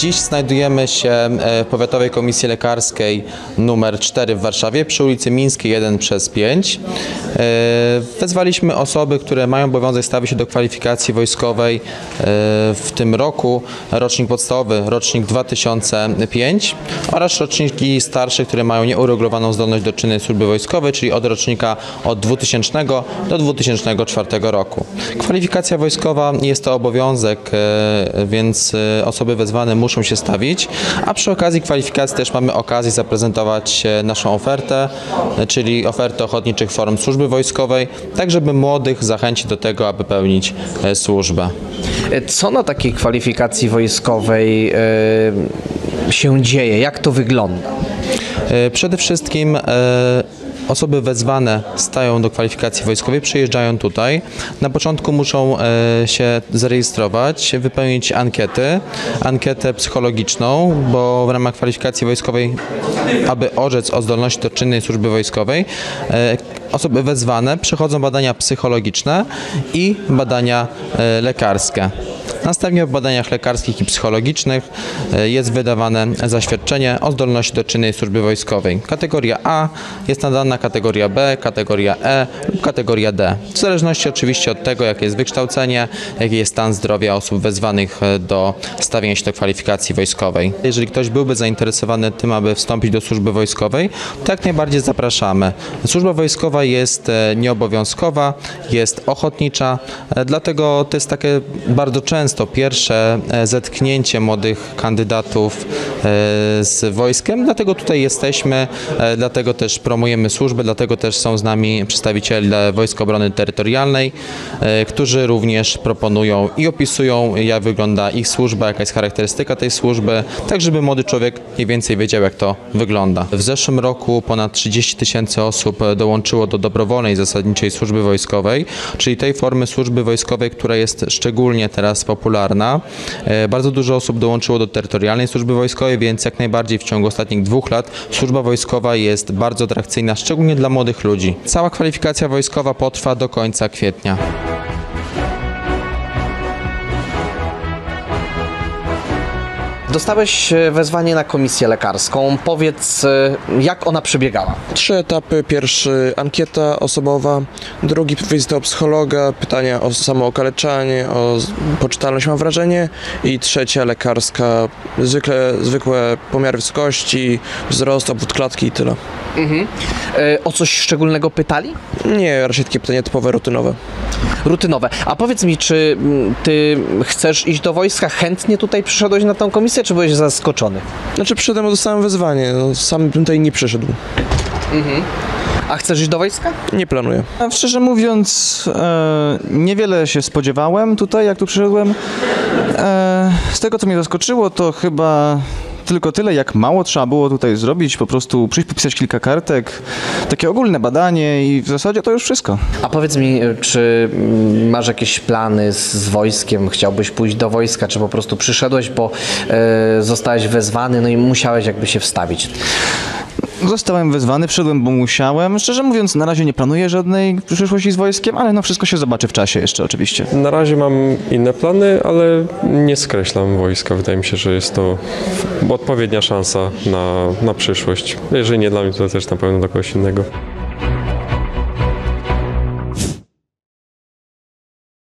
Dziś znajdujemy się w Powiatowej Komisji Lekarskiej nr 4 w Warszawie przy ulicy Mińskiej 1/5. Wezwaliśmy osoby, które mają obowiązek stawić się do kwalifikacji wojskowej w tym roku, rocznik podstawowy, rocznik 2005 oraz roczniki starsze, które mają nieuregulowaną zdolność do czynnej służby wojskowej, czyli od rocznika od 2000 do 2004 roku. Kwalifikacja wojskowa jest to obowiązek, więc osoby wezwane muszą się stawić, a przy okazji kwalifikacji też mamy okazję zaprezentować naszą ofertę, czyli ofertę ochotniczych form służby wojskowej, tak żeby młodych zachęcić do tego, aby pełnić służbę. Co na takiej kwalifikacji wojskowej się dzieje? Jak to wygląda? Przede wszystkim osoby wezwane stają do kwalifikacji wojskowej, przyjeżdżają tutaj. Na początku muszą się zarejestrować, wypełnić ankietę psychologiczną, bo w ramach kwalifikacji wojskowej, aby orzec o zdolności do czynnej służby wojskowej, osoby wezwane przechodzą badania psychologiczne i badania lekarskie. Następnie w badaniach lekarskich i psychologicznych jest wydawane zaświadczenie o zdolności do czynnej służby wojskowej. Kategoria A jest nadana, kategoria B, kategoria E lub kategoria D. W zależności oczywiście od tego, jakie jest wykształcenie, jaki jest stan zdrowia osób wezwanych do stawienia się do kwalifikacji wojskowej. Jeżeli ktoś byłby zainteresowany tym, aby wstąpić do służby wojskowej, to jak najbardziej zapraszamy. Służba wojskowa jest nieobowiązkowa, jest ochotnicza, dlatego to jest takie bardzo często pierwsze zetknięcie młodych kandydatów z wojskiem, dlatego tutaj jesteśmy, dlatego też promujemy służbę, dlatego też są z nami przedstawiciele Wojsk Obrony Terytorialnej, którzy również proponują i opisują, jak wygląda ich służba, jaka jest charakterystyka tej służby, tak żeby młody człowiek mniej więcej wiedział, jak to wygląda. W zeszłym roku ponad 30 000 osób dołączyło do dobrowolnej zasadniczej służby wojskowej, czyli tej formy służby wojskowej, która jest szczególnie teraz popularna. Bardzo dużo osób dołączyło do terytorialnej służby wojskowej, więc jak najbardziej w ciągu ostatnich 2 lat służba wojskowa jest bardzo atrakcyjna, szczególnie dla młodych ludzi. Cała kwalifikacja wojskowa potrwa do końca kwietnia. Dostałeś wezwanie na komisję lekarską. Powiedz, jak ona przebiegała? 3 etapy. Pierwszy ankieta osobowa, drugi wizyta u psychologa, pytania o samookaleczanie, o poczytalność mam wrażenie i trzecia lekarska, zwykłe pomiary wysokości, wzrost, obwód klatki i tyle. O coś szczególnego pytali? Nie, raczej takie pytania typowe, rutynowe. Rutynowe. A powiedz mi, czy ty chcesz iść do wojska? Chętnie tutaj przyszedłeś na tą komisję, czy byłeś zaskoczony? Znaczy przyszedłem, dostałem wezwanie, sam bym tutaj nie przyszedł. A chcesz iść do wojska? Nie planuję. Szczerze mówiąc, niewiele się spodziewałem tutaj, jak tu przyszedłem. Z tego, co mnie zaskoczyło, to chyba tylko tyle, jak mało trzeba było tutaj zrobić, po prostu przyjść, popisać kilka kartek, takie ogólne badanie i w zasadzie to już wszystko. A powiedz mi, czy masz jakieś plany z wojskiem? Chciałbyś pójść do wojska, czy po prostu przyszedłeś, bo zostałeś wezwany, no i musiałeś jakby się wstawić? Zostałem wezwany, przyszedłem, bo musiałem. Szczerze mówiąc, na razie nie planuję żadnej przyszłości z wojskiem, ale no wszystko się zobaczy w czasie jeszcze oczywiście. Na razie mam inne plany, ale nie skreślam wojska. Wydaje mi się, że jest to odpowiednia szansa na przyszłość. Jeżeli nie dla mnie, to też na pewno dla kogoś innego.